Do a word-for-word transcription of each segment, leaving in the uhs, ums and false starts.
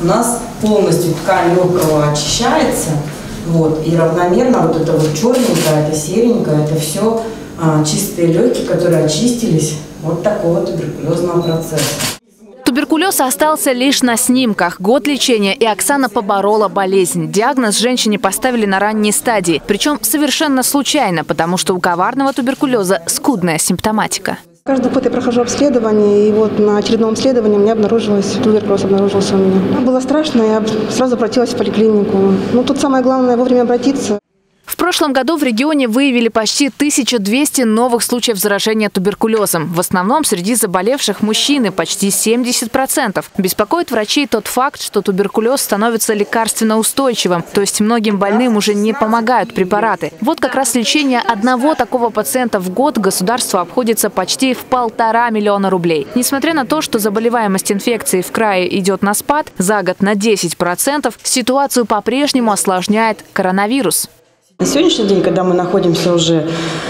У нас полностью ткань легкого очищается, вот, и равномерно вот это вот черненькое, это серенькое, это все а, чистые легкие, которые очистились от такого туберкулезного процесса. Туберкулез остался лишь на снимках. Год лечения, и Оксана поборола болезнь. Диагноз женщине поставили на ранней стадии. Причем совершенно случайно, потому что у коварного туберкулеза скудная симптоматика. Каждый год я прохожу обследование, и вот на очередном обследовании у меня обнаружилось, туберкулез обнаружился у меня. Было страшно, я сразу обратилась в поликлинику. Ну, тут самое главное вовремя обратиться. В прошлом году в регионе выявили почти тысячу двести новых случаев заражения туберкулезом. В основном среди заболевших мужчины, почти семьдесят процентов. Беспокоит врачей тот факт, что туберкулез становится лекарственно устойчивым. То есть многим больным уже не помогают препараты. Вот как раз лечение одного такого пациента в год государство обходится почти в полтора миллиона рублей. Несмотря на то, что заболеваемость инфекцией в крае идет на спад за год на десять процентов, ситуацию по-прежнему осложняет коронавирус. На сегодняшний день, когда мы находимся уже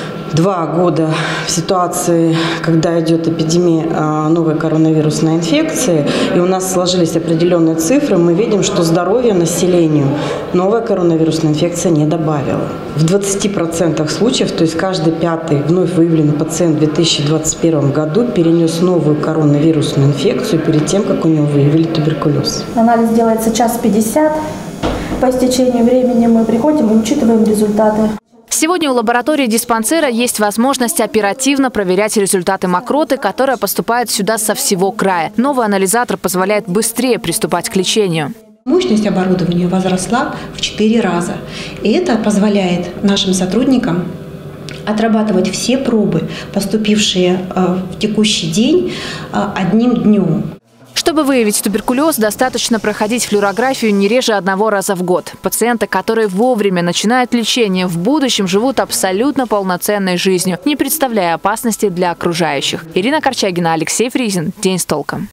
два года в ситуации, когда идет эпидемия новой коронавирусной инфекции, и у нас сложились определенные цифры, мы видим, что здоровье населению новая коронавирусная инфекция не добавила. В двадцати процентах случаев, то есть каждый пятый вновь выявленный пациент в две тысячи двадцать первом году перенес новую коронавирусную инфекцию перед тем, как у него выявили туберкулез. Анализ делается час пятьдесят. По истечению времени мы приходим и учитываем результаты. Сегодня у лаборатории диспансера есть возможность оперативно проверять результаты мокроты, которая поступает сюда со всего края. Новый анализатор позволяет быстрее приступать к лечению. Мощность оборудования возросла в четыре раза. И это позволяет нашим сотрудникам отрабатывать все пробы, поступившие в текущий день, одним днем. Чтобы выявить туберкулез, достаточно проходить флюорографию не реже одного раза в год. Пациенты, которые вовремя начинают лечение, в будущем живут абсолютно полноценной жизнью, не представляя опасности для окружающих. Ирина Корчагина, Алексей Фризин. День с толком.